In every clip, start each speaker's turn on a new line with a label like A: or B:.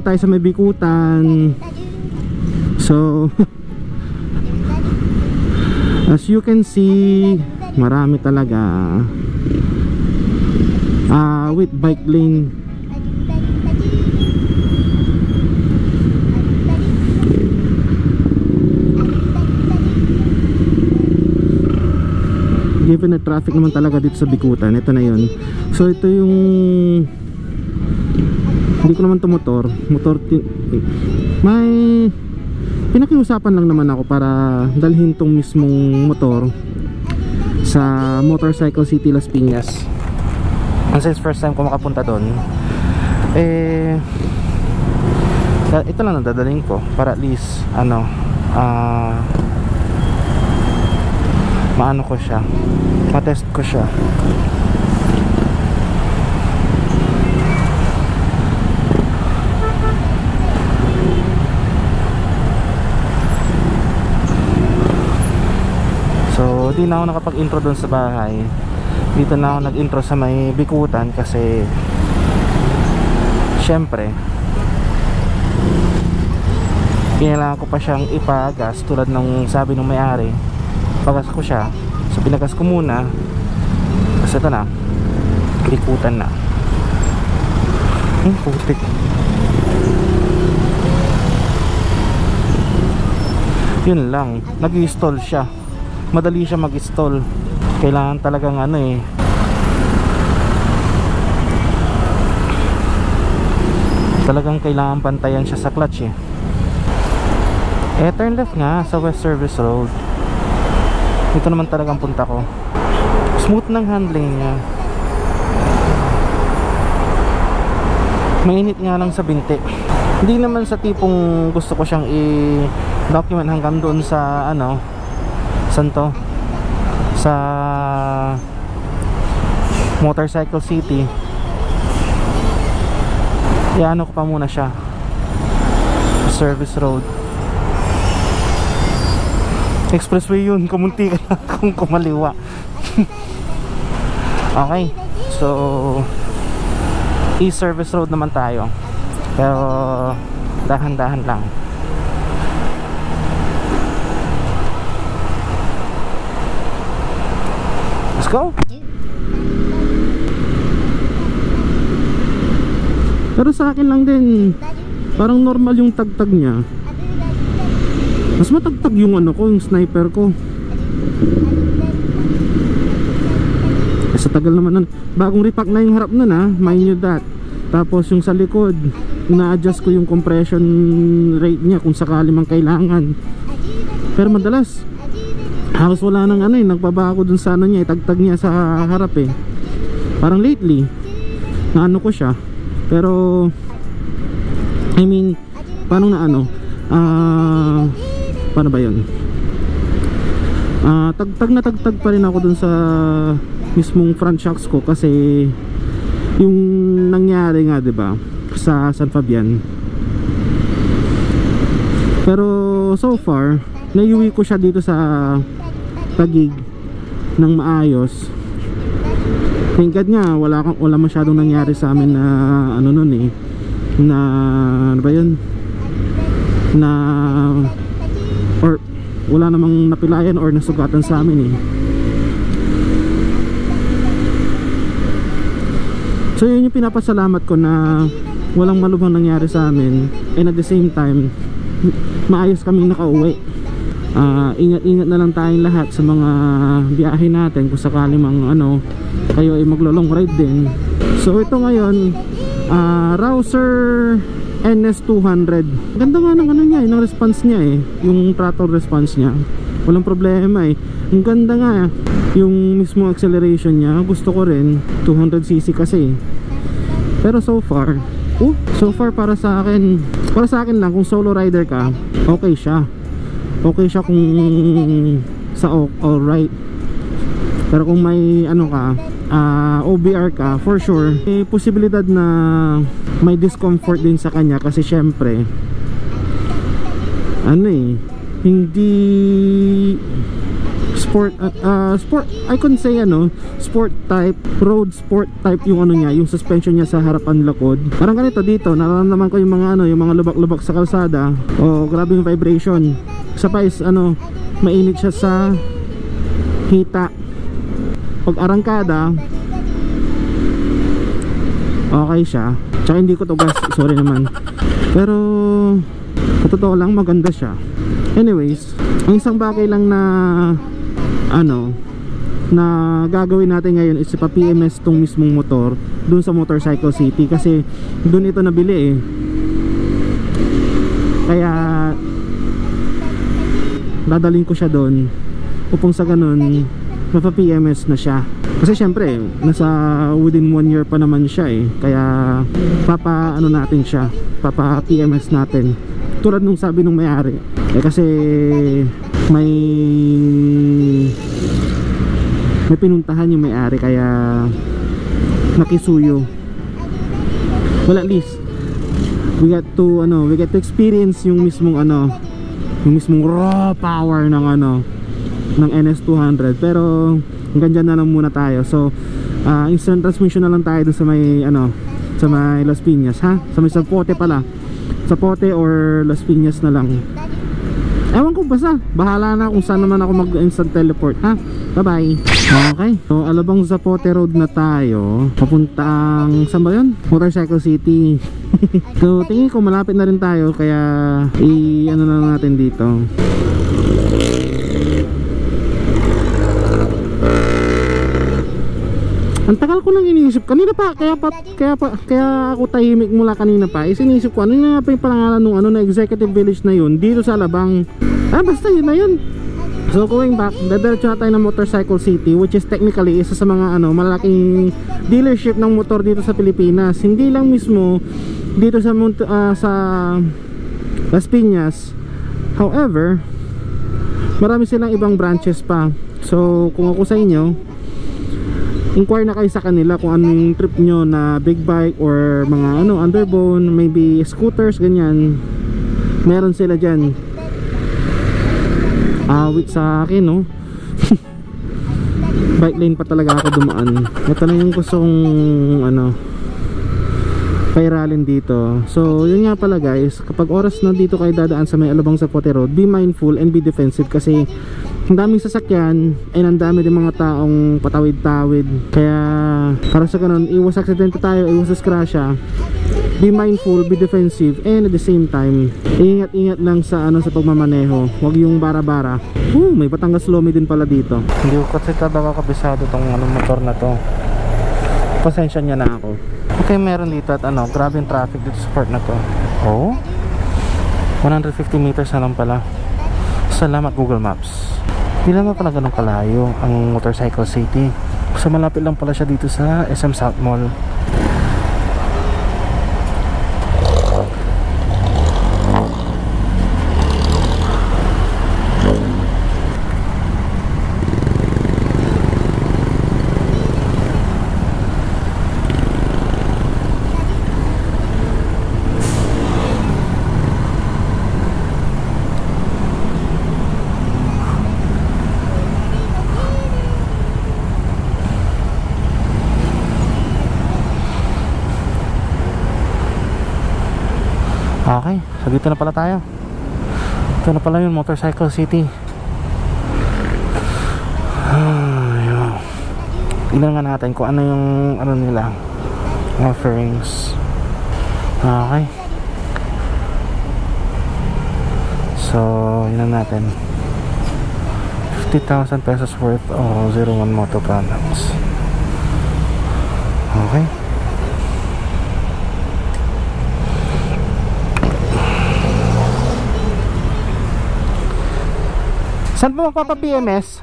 A: tayo sa may bikutan. So as you can see, marami talaga with bike lane. Given na traffic naman talaga dito sa bikutan, ito na yun. So ito yung, hindi ko naman to motor may pinakiusapan lang naman ako para dalhin tong mismong motor sa Motorcycle City Las Piñas. Kasi first time ko makapunta doon, ito lang nadadaling ko para at least maano ko siya, matest ko siya. So di na ako nakapag-intro doon sa bahay. Dito na ako nag-intro sa may bikutan kasi syempre kailangan ko pa siyang ipagas tulad ng sabi ng may-ari. Pagas ko siya, so pinagas ko muna kasi ito na, bikutan na. Putik. Yun lang, nag-i-stall siya, madali siya mag-stall. Kailangan talagang talagang kailangan pantayan siya sa clutch turn left nga sa West Service Road. Ito naman talagang punta ko. Smooth ng handling niya. Mainit nga lang sa binti. Hindi naman sa tipong gusto ko siyang i-document hanggang doon sa saan to? Sa Motorcycle City. Iano ko pa muna siya. Service Road. Expressway yun, kumunti ka na kung kumaliwa. Okay, so East Service Road naman tayo, pero dahan-dahan lang. Let's go. Pero sa akin lang din, parang normal yung tagtag niya. Mas matagtag yung yung sniper ko. Sa tagal naman nun, bagong repack na yung harap nun mind you that. Tapos yung sa likod, ina-adjust ko yung compression rate niya kung sakali mang kailangan. Pero madalas halos wala nang nagbabago dun sa niya, tagtag niya sa harap Parang lately na ko siya. Pero I mean, paano paano ba yun? Tagtag pa rin ako dun sa mismong front shocks ko kasi yung nangyari nga, 'di ba, sa San Fabian. Pero so far, naiuwi ko siya dito sa Taguig ng maayos. Thank God nga, wala masyadong nangyari sa amin na na ano ba yun? Or wala namang napilayan or nasugatan sa amin So yun yung pinapasalamat ko, na walang malubhang nangyari sa amin, and at the same time maayos kaming nakauwi. Ingat-ingat na lang tayong lahat sa mga biyahe natin kung sakali mang kayo ay maglo-long ride din. So ito ngayon, Rouser NS200. Ganda nga ng niya, ng response niya yung throttle response niya. Walang problema Ang ganda nga yung mismo acceleration niya. Gusto ko rin 200cc kasi. Pero so far para sa akin lang, kung solo rider ka, okay siya. Okay siya kung sa all-right. Pero kung may OBR ka, for sure may posibilidad na may discomfort din sa kanya kasi syempre hindi sport, I can say ano, sport type, road sport type yung ano niya, yung suspension niya sa harapan likod. Parang ganito dito, nararamdaman ko yung mga ano, yung mga lubak-lubak sa kalsada. Oh, grabe yung vibration. Isa pa is ano, mainit siya sa hita. Pag arangkada, okay siya. Tsaka hindi ko tugas, sorry naman. Pero sa totoo lang, maganda siya. Anyways, ang isang bagay lang na ano na gagawin natin ngayon is ipa-PMS tong mismong motor dun sa Motorcycle City, kasi dun ito nabili eh. Kaya dadalhin ko siya dun upang sa ganun mapa-PMS na siya. Kasi syempre nasa within 1 year pa naman siya eh. Kaya ano natin siya, papa-PMS natin. Tulad nung sabi nung may-ari eh, kasi may pinuntahan yung may-ari kaya nakisuyo. Well, at least we get to experience yung mismong raw power ng NS200. Pero hanggang dyan na lang muna tayo. So instant transmission na lang tayo dun sa may Las Piñas, ha? Sa may Zapote pala, Zapote or Las Piñas na lang. Ewan ko, basta bahala na kung saan naman ako mag-instant teleport, ha? Bye bye. Okay, so Alabang Zapote Road na tayo, papuntang saan ba yun? Motorcycle City. So tingin ko malapit na rin tayo, kaya ano na lang natin dito. Ang tagal ko nang iniisip kanina pa, kaya ako tahimik mula kanina pa. Isinisip ko ano na pa yung pangalan nung na executive village na yun dito sa Alabang. Basta yun na yun. So going back, dadiretso na tayo ng Motorcycle City, which is technically isa sa mga malaking dealership ng motor dito sa Pilipinas. Hindi lang mismo dito sa Las Piñas. However, marami silang ibang branches pa. So kung ako sa inyo, inquire na kayo sa kanila kung anong trip nyo na big bike or mga underbone, maybe scooters, ganyan. Meron sila dyan. Awit sa akin, no? Bike lane pa talaga ako dumaan. Ito lang yung gusto kong pairalin dito. So yun nga pala guys, kapag oras na dito kayo dadaan sa may Alabang Zapote Road, be mindful and be defensive, kasi ang daming sasakyan and ang dami din mga taong patawid-tawid. Kaya para sa ganun, iwas aksidente tayo, iwas disgrasya. Be mindful, be defensive, and at the same time ingat-ingat lang sa pagmamaneho. Huwag yung bara-bara. May Batangas Lomi din pala dito. Hindi ko kasi talaga kabisado tong motor na to. Pasensya niya na ako. Okay, meron dito at grabe yung traffic dito sa part na to. 150 meters na lang pala. Salamat Google Maps. Hindi naman pala ganun kalayo ang Motorcycle City. So malapit lang pala siya dito sa SM South Mall. Okay, so dito na pala tayo. Ito na pala yung Motorcycle City. Tingnan nga natin kung ano yung nila offerings. Okay, so yun na natin, 50,000 pesos worth of 01 Moto products. Okay, saan po magpapa-PMS?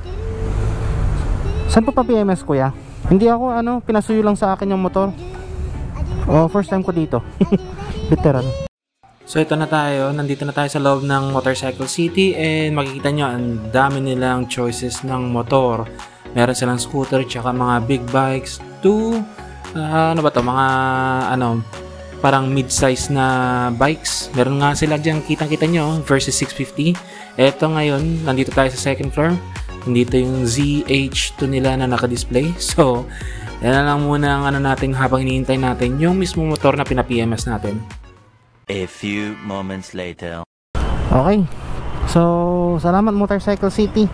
A: Saan po pa-PMS kuya? Hindi ako pinasuyo lang sa akin yung motor. First time ko dito. Literal. So ito na tayo, nandito na tayo sa loob ng Motorcycle City, and makikita nyo ang dami nilang choices ng motor. Meron silang scooter tsaka mga big bikes to mga parang mid-size na bikes. Meron nga sila dyan, kitang-kita nyo, versus 650. Eto ngayon, nandito tayo sa second floor.
B: Hindi ito yung ZH2 nila na naka-display. So, yan na lang muna ang ano natin habang hinihintay natin yung mismo motor na pina-PMS natin.
C: A few moments later.
A: Okay. So, salamat Motorcycle City.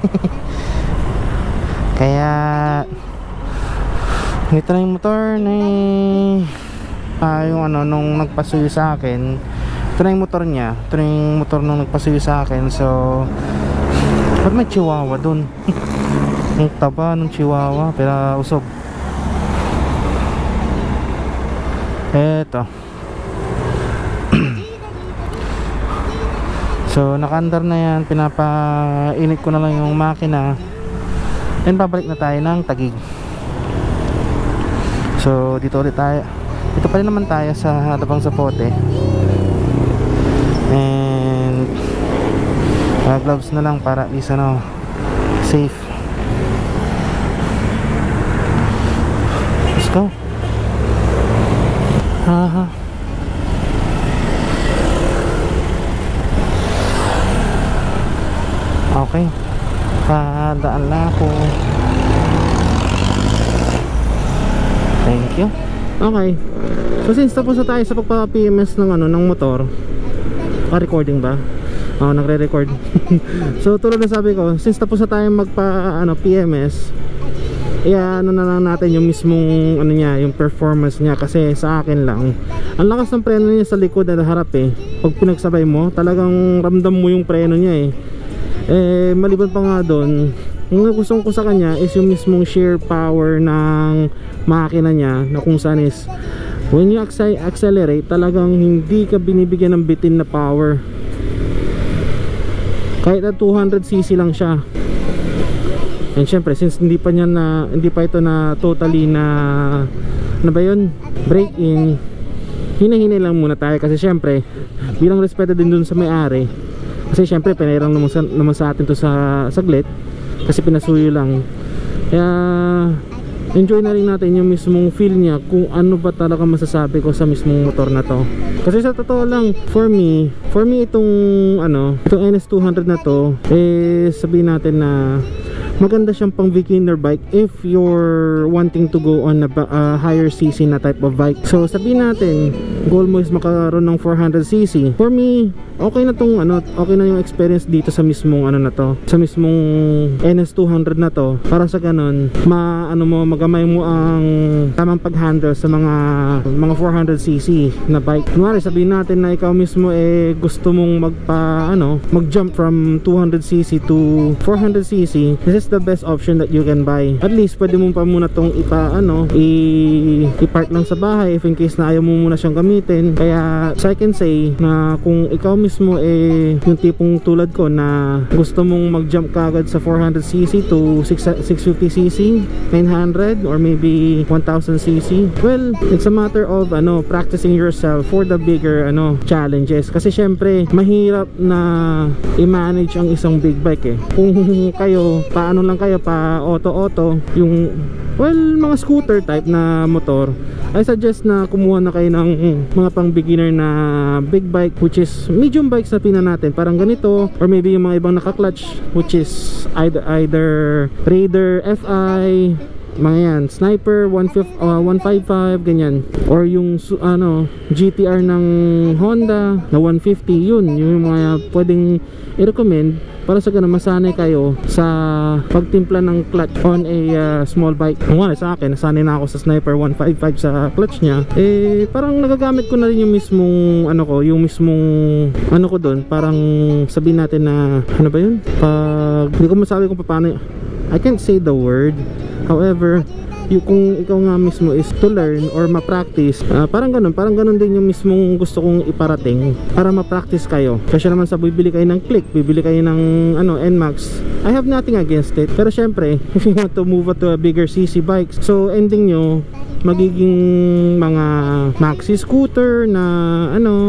A: Kaya ito na yung motor na yung ano nung nagpasuyo sa akin. Ito na yung motor niya. Ito na yung motor nung nagpasuyo sa akin. So, ba't may chihuahua dun? Ang taba ng chihuahua, pero usog. Eto. So, naka-under na yan. Pinapainit ko na lang yung makina. And babalik na tayo ng Taguig. So, dito ulit tayo. Dito pa rin naman tayo sa Labang Zapote. And gloves na lang para at least ano, safe. Let's go. Haha. Okay. Padaan lang ako. Thank you. Okay. So since tapos na tayo sa pagpa-PMS ng ano ng motor. Recording ba? Oo, nagre-record. So tulad na sabi ko, since tapos na tayo magpa ano PMS, ano na lang natin yung mismong ano niya, yung performance niya. Kasi sa akin lang, ang lakas ng preno niya sa likod at harap eh. Pag pinagsabay mo, talagang ramdam mo yung preno niya eh. Maliban pa nga doon, yung gusto ko sa kanya is yung mismong sheer power ng makina niya, na kung saan is when you accelerate, talagang hindi ka binibigyan ng bitin na power. Kahit na 200cc lang siya. And syempre since hindi pa ito na totally na ano ba yun, break in, hinahinay lang muna tayo. Kasi syempre bilang respeto din dun sa may-ari, kasi syempre pinairang naman sa atin to sa saglit, kasi pinasuyo lang. Kaya enjoy na rin natin yung mismong feel niya, kung ano ba talaga masasabi ko sa mismong motor na to. Kasi sa totoo lang, for me itong itong NS200 na to, sabihin natin na maganda siyang pang beginner bike if you're wanting to go on a higher cc na type of bike. So sabihin natin goal mo is makaroon ng 400cc. For me, okay na tong okay na yung experience dito sa mismong na to, sa mismong NS200 na to, para sa ganun magamay mo ang tamang pag-handle sa mga 400cc na bike. Kunwari sabihin natin na ikaw mismo gusto mong mag-jump from 200cc to 400cc, this is the best option that you can buy. At least pwede mo pa muna tong i-park lang sa bahay if in case na ayaw mo muna siyang gamitin. Kaya so I can say na kung ikaw mismo yung tipong tulad ko na gusto mong mag-jump kagad sa 400cc to 650cc, 900 or maybe 1000cc, well, it's a matter of practicing yourself for the bigger challenges. Kasi syempre mahirap na i-manage ang isang big bike eh. Kung kayo lang kayo pa auto yung mga scooter type na motor, I suggest na kumuha na kayo ng mga pang beginner na big bike, which is medium bikes na pina natin, parang ganito, or maybe yung mga ibang naka-clutch, which is either Raider FI, mga yan, Sniper 155, ganyan, or yung GTR ng Honda na 150, yun yung mga pwedeng i-recommend para sa ganun masanay kayo sa pagtimpla ng clutch on a small bike. Kung sa akin, nasanay na ako sa Sniper 155 sa clutch niya, parang nagagamit ko na rin yung mismong ko doon, parang sabihin natin na ba yun, hindi ko masabi kung paano, I can't say the word. However, kung ikaw nga mismo is to learn or ma-practice, parang ganun din yung mismong gusto kong iparating, para ma-practice kayo. Kasi naman sa bibili kayo ng Click, bibili kayo ng NMAX, I have nothing against it. Pero syempre, if you want to move to a bigger CC bikes, so ending nyo magiging mga maxi scooter na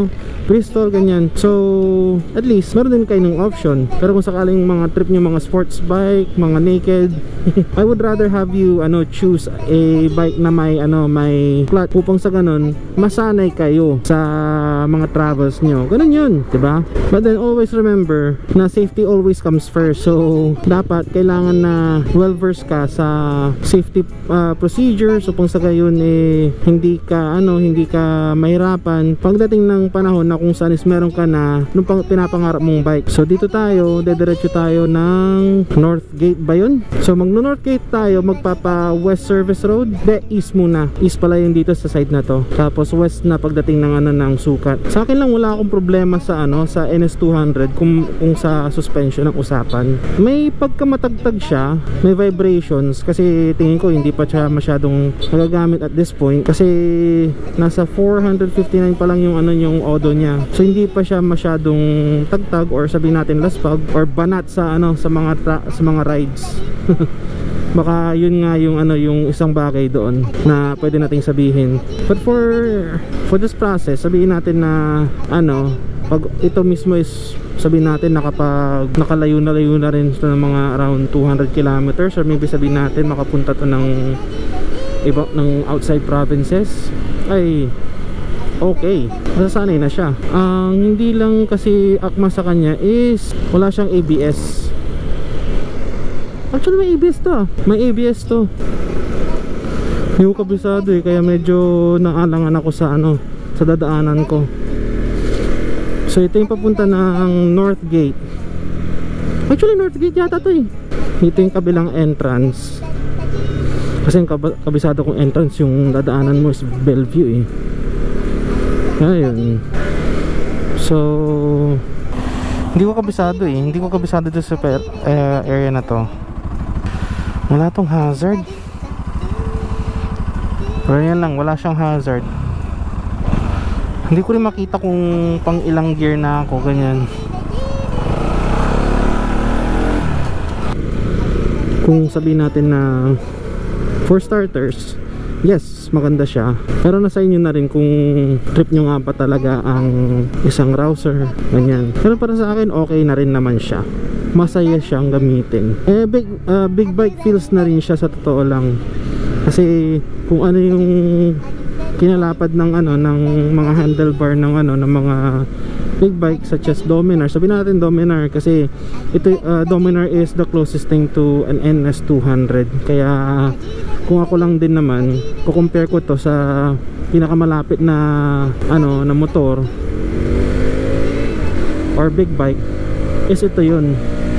A: Bristol, ganyan. So at least meron din kayo ng option. Pero kung sakaling mga trip nyo mga sports bike, mga naked, I would rather have you choose a bike na may clutch upang sa ganun masanay kayo sa mga travels nyo. Ganun yun, diba? But then always remember na safety always comes first. So dapat kailangan na well versed ka sa safety procedures upang sa gayon hindi ka mahirapan pagdating ng panahon na kung saan is meron ka na nung pinapangarap mong bike. So dito tayo, dediretso tayo ng North Gate ba yun? So North Gate tayo, magpapa West Service Road. East muna. East pala yung dito sa side na to. Tapos west na pagdating ng ng sukat. Sa akin lang wala akong problema sa sa NS200 kung sa suspension ng usapan. May pagkamatagtag siya, may vibrations kasi tingin ko hindi pa siya masyadong nagagamit at this point kasi nasa 459 pa lang yung yung odo niya. So hindi pa siya masyadong tagtag or sabihin natin laspag or banat sa sa mga rides. Baka yun nga yung yung isang bagay doon na pwede nating sabihin. But for this process, sabihin natin na pag ito mismo is sabihin natin nakalayo na rin ng mga around 200 kilometers or maybe sabihin natin makapunta to ng outside provinces, ay okay, masasanay na siya. Ang hindi lang kasi akma sa kanya is wala siyang ABS. Actually may ABS to. May ABS to. Hindi ko kabisado kaya medyo naalangan ako sa sa dadaanan ko. So ito yung papunta ng North Gate. Actually North Gate yata to Ito yung kabilang entrance. Kasi yung kabisado kong entrance yung dadaanan mo is Bellevue Ayun. So hindi ko kabisado Hindi ko kabisado dito sa area na to. Wala tong hazard. Pero yan lang, wala siyang hazard. Hindi ko rin makita kung pang ilang gear na ako, ganyan. Kung sabihin natin na for starters, yes, maganda siya. Pero nasa inyo na rin kung trip nyo nga pa talaga ang isang rouser, ganyan. Pero para sa akin, okay na rin naman siya. Masaya siyang gamitin. Big bike feels na rin siya sa totoo lang. Kasi kung ano yung kinalapad ng ng mga handlebar ng ng mga big bike such as Dominar. Sabihin natin Dominar kasi ito Dominar is the closest thing to an NS200. Kaya kung ako lang din naman, ko-compare ko to sa pinakamalapit na na motor or big bike is ito yun.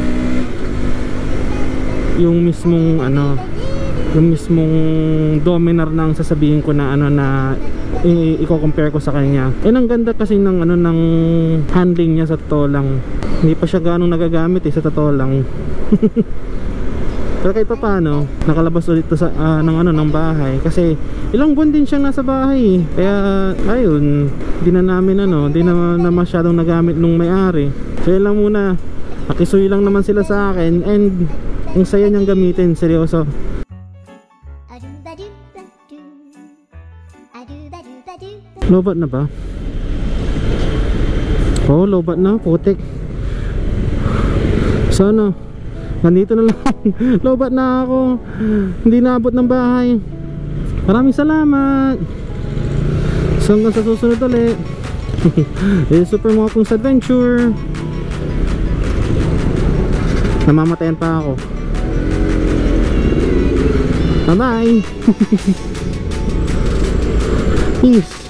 A: Yung mismong yung mismong Dominar nang sasabihin ko na na i-compare ko sa kanya. Ang ganda kasi ng ng handling niya sa totoo lang. Hindi pa siya ganong nagagamit sa totoo lang. Pero kahit pa paano, nakalabas ulit to sa ng bahay kasi ilang buwan din siyang nasa bahay. Kaya ayun, di na namin di na masyadong nagamit nung may-ari. So lang muna, nakisuy lang naman sila sa akin and ang saya niyang gamitin, seryoso. Lobat na ba? Oh, lobat na, putik. Sana nandito na lang. Lobat na ako. Hindi naabot ng bahay. Maraming salamat. So hanggang sa susunod ulit. Super Mopings Adventure. Namamatayan pa ako. Bye bye. Peace.